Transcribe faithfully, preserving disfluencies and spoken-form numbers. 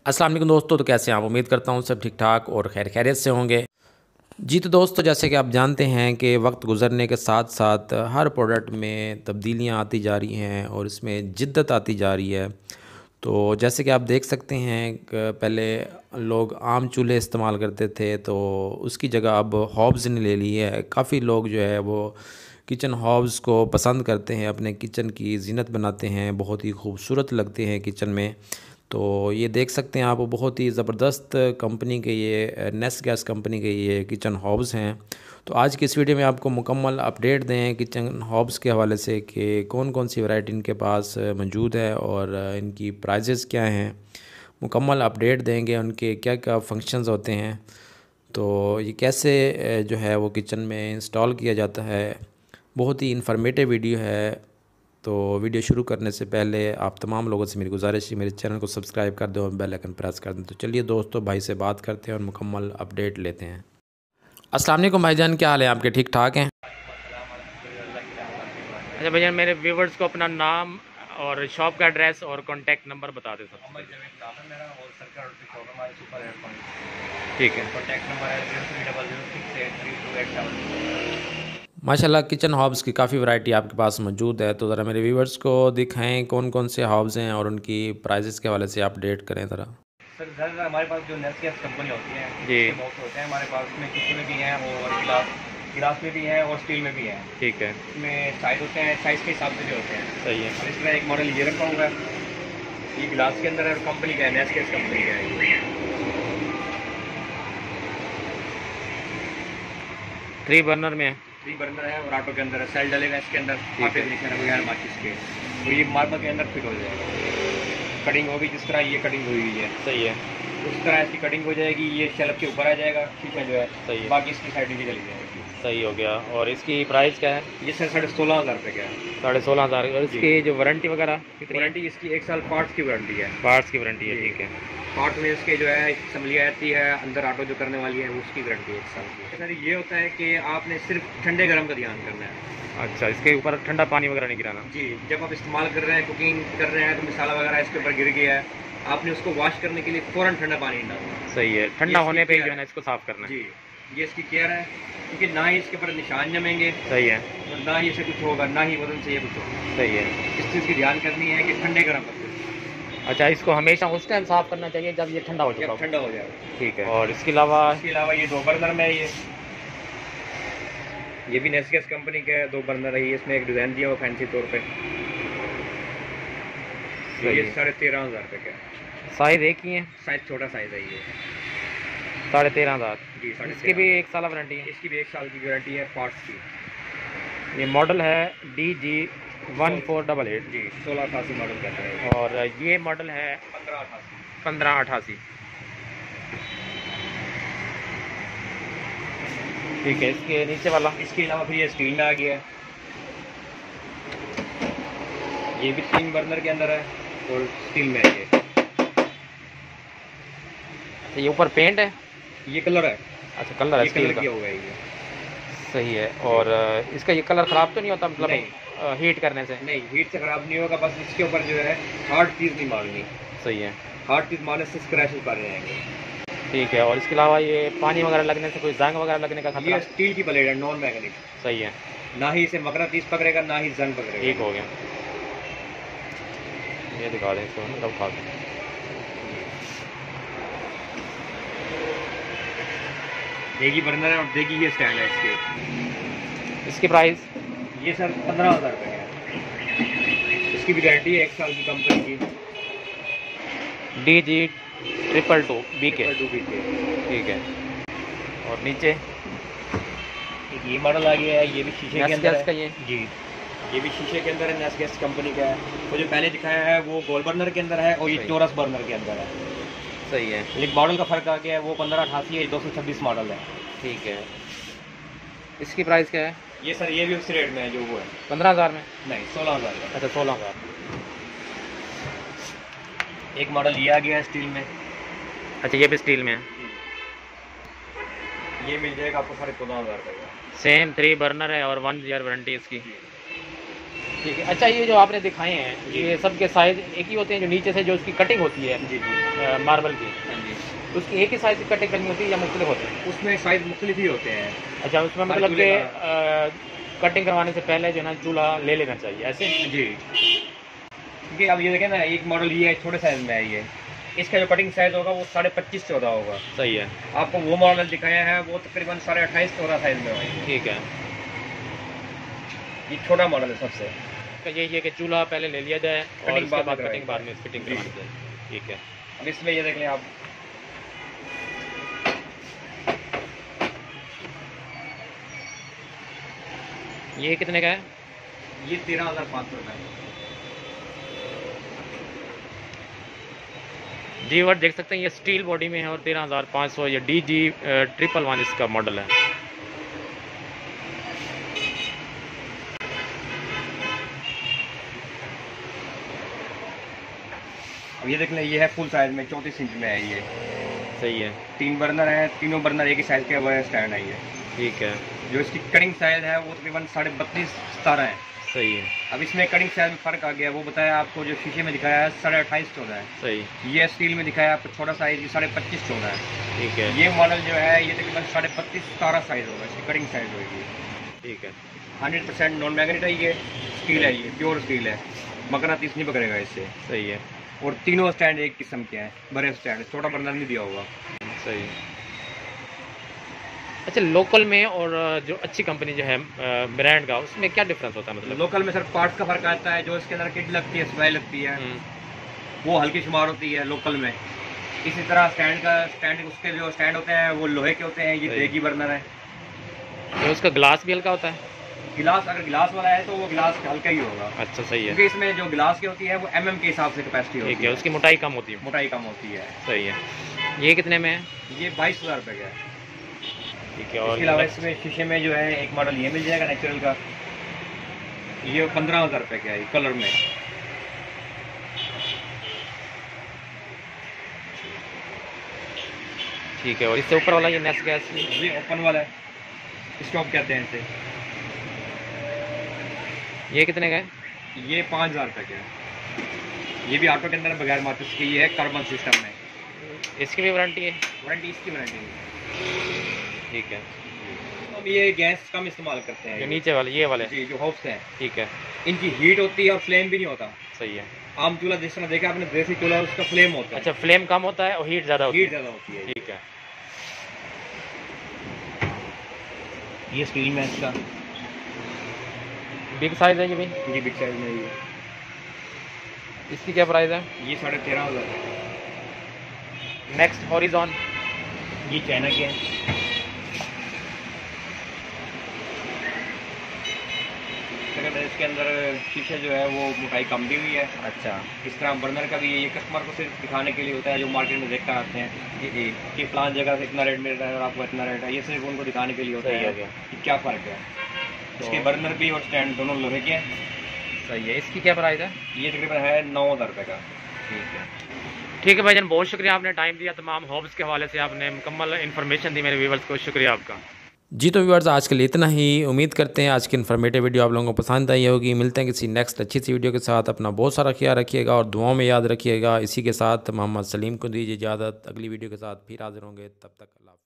अस्सलाम वालेकुम दोस्तों, तो कैसे हैं आप? उम्मीद करता हूँ सब ठीक ठाक और खैर खैरियत से होंगे। जी तो दोस्तों, जैसे कि आप जानते हैं कि वक्त गुज़रने के साथ साथ हर प्रोडक्ट में तब्दीलियाँ आती जा रही हैं और इसमें जिद्दत आती जा रही है। तो जैसे कि आप देख सकते हैं कि पहले लोग आम चूल्हे इस्तेमाल करते थे, तो उसकी जगह अब हॉब्स ने ले ली है। काफ़ी लोग जो है वो किचन हॉब्स को पसंद करते हैं, अपने किचन की ज़ीनत बनाते हैं, बहुत ही खूबसूरत लगते हैं किचन में। तो ये देख सकते हैं आप, बहुत ही ज़बरदस्त कंपनी के ये नेस्ट गैस कंपनी के ये किचन हॉब्स हैं। तो आज की इस वीडियो में आपको मुकम्मल अपडेट दें किचन हॉब्स के हवाले से कि कौन कौन सी वैरायटी इनके पास मौजूद है और इनकी प्राइजेज़ क्या हैं। मुकम्मल अपडेट देंगे उनके क्या क्या फंक्शंस होते हैं, तो ये कैसे जो है वो किचन में इंस्टॉल किया जाता है। बहुत ही इन्फॉर्मेटिव वीडियो है। तो वीडियो शुरू करने से पहले आप तमाम लोगों से मेरी गुजारिश है, मेरे चैनल को सब्सक्राइब कर दें और बेल आइकन प्रेस कर दें। तो चलिए दोस्तों, भाई से बात करते हैं और मुकम्मल अपडेट लेते हैं। अस्सलाम वालेकुम भाईजान, क्या हाल है आपके? ठीक ठाक हैं? अच्छा भैया, मेरे व्यूवर्स को अपना नाम और शॉप का एड्रेस और कॉन्टैक्ट नंबर बता दें सब। ठीक है। कॉन्टैक्ट नंबर है zero three double zero six eight three two eight seven. माशाल्लाह किचन हॉब्स की काफ़ी वैरायटी आपके पास मौजूद है, तो ज़रा मेरे व्यूवर्स को दिखाएं कौन कौन से हॉब्स हैं और उनकी प्राइसेस के हवाले से अपडेट करें ज़रा। सर सर हमारे पास जो नेस्ट गैस कंपनी होती है जी, बॉक्स होते हैं हमारे पास, में किसी में भी हैं और गिलास गिलास में भी हैं और स्टील में भी हैं। ठीक है। इसमें साइज़ होते हैं, साइज़ के हिसाब से भी होते हैं। सही है। और इसमें एक मॉडल ये रखा हुआ है, ये गिलास के अंदर है, कंपनी का है, नेस्ट गैस कंपनी का है। थ्री बर्नर में है। थ्री बर्नर है और ऑटो के अंदर है, सेल डलेगा इसके अंदर, आपके दिखने बगैर माचिस के, और ये मार्बल के अंदर फिट हो जाएगा। कटिंग होगी जिस तरह ये कटिंग हुई हुई है, सही है, उस तरह इसकी कटिंग हो जाएगी। ये शेल्फ के ऊपर आ जाएगा शीशा जो है, सही है, बाकी इसकी साइड नीचे चली जाएगी। सही हो गया। और इसकी प्राइस क्या है? ये सर साढ़े सोलह हज़ार रुपये का है। साढ़े सोलह हज़ार। और इसकी जो वारंटी वगैरह कितनी है? वारंटी इसकी एक साल पार्ट्स की वारंटी है। पार्ट्स की वारंटी है, ठीक है। पार्ट में इसके जो है असम्बली आती है, अंदर ऑटो जो करने वाली है उसकी गारंटी है एक साल की। सर ये होता है कि आपने सिर्फ ठंडे गर्म का ध्यान करना है। अच्छा, इसके ऊपर ठंडा पानी वगैरह नहीं गिराना? जी, जब आप इस्तेमाल कर रहे हैं, कुकिंग कर रहे हैं, तो मसाला वगैरह इसके ऊपर गिर गया है, आपने उसको वॉश करने के लिए फ़ौरन ठंडा पानी डालना। सही है, ठंडा होने पे जो है ना इसको साफ़ करना है। जी, ये इसकी केयर है, क्योंकि ना ही इसके ऊपर निशान जमेंगे, सही है, और ना ही इसे कुछ होगा, ना ही वजन से ये कुछ होगा। सही है। इस चीज़ की ध्यान करनी है कि ठंडे गर्म करते अच्छा, इसको हमेशा उस टाइम साफ़ करना चाहिए जब ये ठंडा हो चुका जब हो। ठंडा हो जाएगा। ठीक है। और इसके अलावा इसके अलावा ये दो बर्नर में है, ये ये भी नेस्ट गैस कंपनी के दो बर्नर है। इसमें एक डिज़ाइन दिया हुआ फैंसी तौर पे, ये साढ़े तेरह हज़ार रुपये का है। साइज़ एक ही है? साइज छोटा साइज़ है ये, साढ़े तेरह हज़ार। जी साढ़े इसकी भी एक साल वारंटी है? इसकी भी एक साल की गारंटी है पार्ट्स की। ये मॉडल है D G one four double eight. जी, सोलह अठासी मॉडल कहते हैं। और ये मॉडल है पंद्रह अठासी। पंद्रह अठासी। ठीक है। इसके नीचे वाला? इसके अलावा फिर ये स्टील में आ गया है, ये भी तीन बर्नर के अंदर है और स्टील में है ये। तो ये ऊपर पेंट है? ये कलर है। अच्छा, कलर है ये स्टील कलर का? किया हुआ है ये। सही है। और इसका ये कलर ख़राब तो नहीं होता, मतलब नहीं, हीट करने से? नहीं, हीट से ख़राब नहीं होगा, बस इसके ऊपर जो है हार्ड चीज़ नहीं मारनी। सही है। हार्ड चीज़ मारने से स्क्रैच उतार जाएंगे। ठीक है। और इसके अलावा ये पानी वगैरह लगने से, कोई जंग वगैरह लगने का खतरा? ये स्टील की प्लेट है, नॉन मैग्नेटिक। सही है। ना ही इसे मगरमच्छ पकड़ेगा, ना ही जंग पकड़ेगा। ठीक हो गया। ये दिखा दें इसको, मतलब उठा दें। देगी बर्नर है और देगी ये स्टैंड है इसके। इसकी प्राइस? ये सर पंद्रह हज़ार रुपये है। इसकी भी गारंटी है एक साल की कंपनी की। D G triple two B K. Two B K. ठीक है। और नीचे एक ये मॉडल आ गया है, ये भी शीशे के अंदर है। ये जी, ये भी शीशे के अंदर है, नेस्ट गैस कंपनी का है। वो जो पहले दिखाया है वो गोल बर्नर के अंदर है और ये चौरस बर्नर के अंदर है। सही है। एक मॉडल का फ़र्क आ गया है, वो पंद्रह अठासी है, दो सौ छब्बीस मॉडल है। ठीक है। इसकी प्राइस क्या है? ये सर ये भी उसी रेट में है जो वो है। पंद्रह हज़ार में? नहीं, सोलह हज़ार का। अच्छा, सोलह हज़ार। एक मॉडल ये आ गया है स्टील में। अच्छा, ये भी स्टील में है? ये मिल जाएगा आपको साढ़े चौदह हज़ार का। सेम थ्री बर्नर है और वन ईयर वारंटी इसकी। ठीक है। अच्छा, ये जो आपने दिखाए हैं ये सब के साइज़ एक ही होते हैं, जो नीचे से जो उसकी कटिंग होती है जी जी मार्बल की, हाँ जी। उसकी एक ही साइज़ की कटिंग करनी होती है या मुख्तलिफ होते हैं? उसमें साइज़ मुख्तलिफ ही होते हैं। अच्छा, उसमें हर मतलब चूल्हे कि का अ, कटिंग करवाने से पहले जो है ना चूल्हा ले लेना चाहिए ऐसे? जी। क्योंकि अब ये देखें ना, एक मॉडल ये है छोटे साइज़ में है ये। इसका जो कटिंग साइज़ होगा वो साढ़े पच्चीस चौदह होगा। सही है। आपको वो मॉडल दिखाया है वो तकरीबन साढ़े अट्ठाईस चौदह साइज़ में होगा। ठीक है। ये छोटा मॉडल है सबसे। तो यही है कि चूल्हा पहले ले लिया जाए और कटिंग उसके बाद में बाद करवाई कटिंग बाद में फिटिंग जी। करवानी चाहिए। ठीक है। अब इसमें ये देख लें आप, ये कितने का है? ये तेरह हज़ार पाँच सौ रुपये। जी वर्ड देख सकते हैं ये स्टील बॉडी में है और तेरह हज़ार पाँच सौ, ये डी जी ट्रिपल वन इसका मॉडल है। अब ये देख लें, ये है फुल साइज़ में चौंतीस इंच में है ये। सही है। तीन बर्नर है, तीनों बर्नर एक ही साइज़ के वो स्टैंड है ये। ठीक है। जो इसकी कटिंग साइज़ है वो तकरीबन साढ़े बत्तीस सतारह है। सही है। अब इसमें कटिंग साइज़ में फ़र्क आ गया, वो बताया आपको जो शीशे में दिखाया है साढ़े अट्ठाईस चौदह है। सही। ये स्टील में दिखाया आपको छोटा साइज़ ये साढ़े पच्चीस चौदह है। ठीक है। ये मॉडल जो है ये तकरीबन साढ़े बत्तीस सतारह साइज़ होगा, इसकी कटिंग साइज़ होगी। ठीक है। हंड्रेड परसेंट नॉन मैग्नेट है ये, स्टील है ये, प्योर स्टील है, मकनातीस नहीं पकड़ेगा इससे। सही है। और तीनों स्टैंड एक किस्म के हैं, बड़े स्टैंड, छोटा बर्नर नहीं दिया होगा। सही। अच्छा, लोकल में और जो अच्छी कंपनी जो है ब्रांड का, उसमें क्या डिफरेंस होता है? मतलब लोकल में सर पार्ट्स का फ़र्क आता है, जो इसके अंदर किट लगती है, सिलाई लगती है, वो हल्की शुमार होती है लोकल में। इसी तरह स्टैंड का स्टैंड उसके जो स्टैंड होते हैं वो लोहे के होते हैं, ये सही। देगी बर्नर है। ये उसका ग्लास भी हल्का होता है? गिलास अगर गिलास वाला है तो वो गिलास हल्का ही होगा। अच्छा, सही है। क्योंकि इसमें जो गिलास की होती है वो एमएम के हिसाब से कैपेसिटी होती ठीक है, उसकी मोटाई कम होती है। मोटाई कम होती है। सही है। ये कितने में है? ये बाईस हज़ार रुपये का है। ठीक है। और इसके अलावा इसमें शीशे में जो है एक मॉडल ये मिल जाएगा नेचुरल का, ये पंद्रह हज़ार रुपये का है कलर में। ठीक है। और इससे ऊपर वाला ये नेक्स्ट गैस, ये ओपन वाला है, स्टॉप कहते हैं इसे। ये कितने का है? ये पाँच हज़ार रुपये का है। ये भी ऑटो के अंदर बगैर माचिस की, ये है कार्बन सिस्टम में। इसकी भी वारंटी है? वारंटी इसकी वारंटी है। ठीक है। हम ये गैस कम इस्तेमाल करते हैं, जो नीचे वाले ये वाले? जी, जो हाउस हैं, ठीक है। इनकी हीट होती है और फ्लेम भी नहीं होता। सही है। आम चूल्हा जिस तरह देखा आपने, देसी चूल्हा, उसका फ्लेम होता है। अच्छा, फ्लेम कम होता है और हीट ज़्यादा होती हीट है? ज़्यादा होती है। ठीक है। ये स्टील में इसका बिग साइज़ है ये भी? जी, बिग साइज में ये। इसकी क्या प्राइस है? ये साढ़े तेरह हज़ार। नेक्स्ट हॉरिजॉन, ये चाइना के हैं। इसके अंदर शीशे जो है वो मोटाई कम दी हुई है। अच्छा। इस तरह बर्नर का भी ये कस्टमर को सिर्फ दिखाने के लिए होता है, जो मार्केट में देखकर आते हैं जी जी। कि प्लान जगह से इतना रेट मिल रहा है और आपको इतना रेट है, ये सिर्फ उनको दिखाने के लिए होता सही है हो गया। कि क्या फ़र्क है। इसके बर्नर भी और स्टैंड दोनों लोहे के हैं। सही है। इसकी क्या प्राइस है? ये तकरीबन है नौ हज़ार रुपये का। ठीक है। ठीक है भाईजान, बहुत शुक्रिया, आपने टाइम दिया, तमाम हॉब्स के हवाले से आपने मुकम्मल इन्फॉर्मेशन दी मेरे व्यूवर्स को, शुक्रिया आपका। जी तो व्यूअर्स, आज के लिए इतना ही। उम्मीद करते हैं आज की इन्फॉर्मेटिव वीडियो आप लोगों को पसंद आई होगी। मिलते हैं किसी नेक्स्ट अच्छी सी वीडियो के साथ। अपना बहुत सारा ख्याल रखिएगा और दुआओं में याद रखिएगा। इसी के साथ मोहम्मद सलीम को दीजिए इजाज़त। अगली वीडियो के साथ फिर हाजिर होंगे, तब तक अल्लाह।